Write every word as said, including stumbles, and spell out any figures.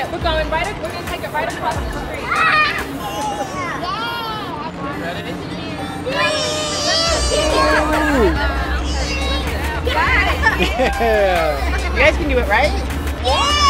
We're going right. We're gonna take it right across the street. Ready? Yeah. You guys can do it, right? Yeah.